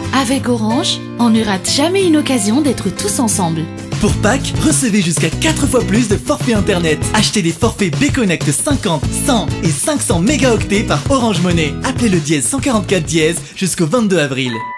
Avec Orange, on ne rate jamais une occasion d'être tous ensemble. Pour Pâques, recevez jusqu'à 4 fois plus de forfaits internet. Achetez des forfaits B-Connect 50, 100 et 500 mégaoctets par Orange Money. Appelez le dièse 144 dièse jusqu'au 22 avril.